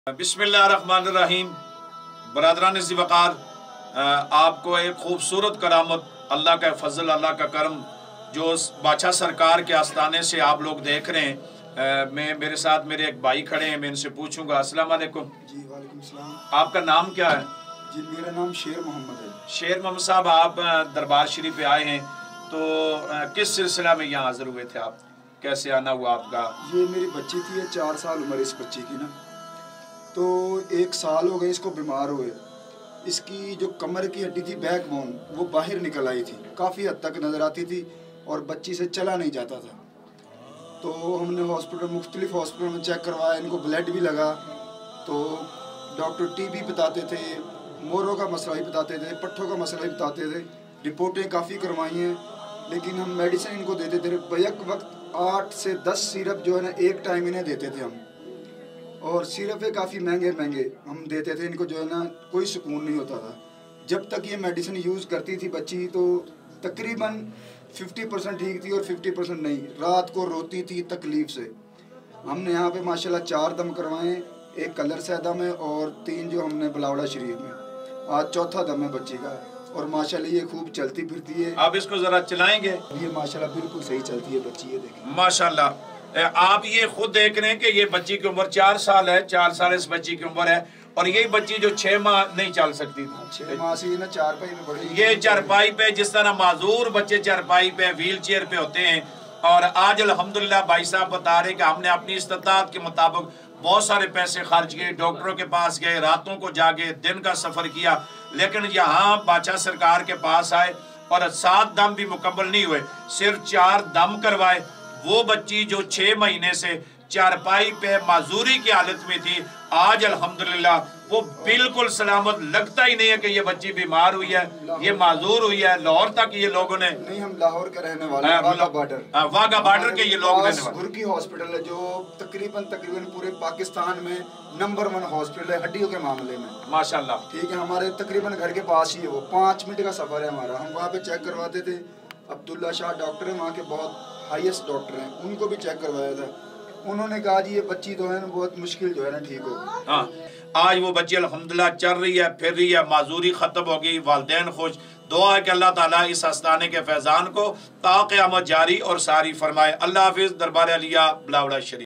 बिस्मिल्लाहिर्रहमानिर्रहीम। बरादरान इज़्ज़त वक़ार, आपको एक खूबसूरत करामत, अल्लाह का फजल, अल्लाह का करम जो बादशाह सरकार के आस्थाने से आप लोग देख रहे हैं। मेरे साथ मेरे एक भाई खड़े हैं, मैं इनसे पूछूंगा। अस्सलाम वालेकुम। जी वालेकुम सलाम। आपका नाम क्या है? जी मेरा नाम शेर मोहम्मद है। शेर मोहम्मद साहब, आप दरबार शरीफ पे आए हैं, तो किस सिलसिला में यहाँ हाजिर हुए थे आप? कैसे आना हुआ आपका? ये मेरी बच्ची थी, ये 4 साल उम्र इस बच्ची की ना, तो 1 साल हो गए इसको बीमार हुए। इसकी जो कमर की हड्डी थी, बैकबोन, वो बाहर निकल आई थी, काफ़ी हद तक नज़र आती थी और बच्ची से चला नहीं जाता था। तो हमने मुख्तलिफ हॉस्पिटल में चेक करवाया, इनको ब्लड भी लगा, तो डॉक्टर टीबी बताते थे, मोरों का मसला भी बताते थे, पट्ठों का मसला भी बताते थे। रिपोर्टें काफ़ी करवाई हैं, लेकिन हम मेडिसिन इनको देते थे बैक वक्त 8 से 10 सिरप जो है ना एक टाइम इन्हें देते थे हम, और सिरप काफ़ी महंगे हम देते थे इनको, जो है ना कोई सुकून नहीं होता था। जब तक ये मेडिसिन यूज़ करती थी बच्ची, तो तकरीबन 50% ठीक थी और 50% नहीं। रात को रोती थी तकलीफ़ से। हमने यहाँ पे माशाल्लाह 4 दम करवाएं, एक कलर सैदा में और 3 जो हमने बिलावड़ा शरीफ में। आज चौथा दम है बच्ची का, और माशाल्लाह ये खूब चलती फिरती है। आप इसको ज़रा चलाएंगे? ये माशाल्लाह बिल्कुल सही चलती है बच्ची, ये देखें माशाल्लाह। आप ये खुद देख रहे हैं कि ये बच्ची की उम्र 4 साल है, 4 साल इस बच्ची की उम्र है, और यही बच्ची जो 6 माह नहीं चल सकती थी। 6 माह से ना चारपाई में पड़ी, ये चारपाई पे, जिस तरह माजूर बच्चे चारपाई पे, व्हील चेयर पे होते हैं, और आज अल्हम्दुलिल्लाह भाई साहब बता रहे कि हमने अपनी इस्तिताअत के मुताबिक बहुत सारे पैसे खर्च किए, डॉक्टरों के पास गए, रातों को जागे, दिन का सफर किया, लेकिन यहाँ बादशाह सरकार के पास आए और 7 दम भी मुकम्मल नहीं हुए, सिर्फ 4 दम करवाए। वो बच्ची जो 6 महीने से चारपाई पे माजूरी की हालत में थी, आज अल्हम्दुलिल्लाह वो बिल्कुल सलामत। लगता ही नहीं है कि ये बच्ची बीमार हुई है, ये माजूर हुई है। लाहौर तक ये लोगों ने, नहीं हम लाहौर के रहने वाले हैं, वाघा बॉर्डर के ये लोग रहने वाले। गुरकी हॉस्पिटल है जो तकरीबन पूरे पाकिस्तान में नंबर 1 हॉस्पिटल है हड्डियों के मामले में, माशाल्लाह। ठीक है, हमारे तकरीबन घर के पास ही है, वो 5 मिनट का सफर है हमारा। हम वहाँ पे चेक करवाते थे। अब्दुल्ला शाह डॉक्टर है वहाँ के, बहुत हाईएस्ट डॉक्टर हैं, उनको भी चेक करवाया था। उन्होंने कहा जी ये बच्ची जो है ना बहुत मुश्किल जो है ना ठीक होगी। हाँ, आज वो बच्ची अल्हम्दुलिल्लाह चल रही है, फिर रही है, माजूरी खत्म हो गई, वालिदैन खुश। दुआ है कि अल्लाह ताला इस आस्ताने के फैजान को ता क़यामत जारी और सारी फरमाए। अल्लाह हाफिज़। दरबार अलिया, बिलावड़ा शरीफ।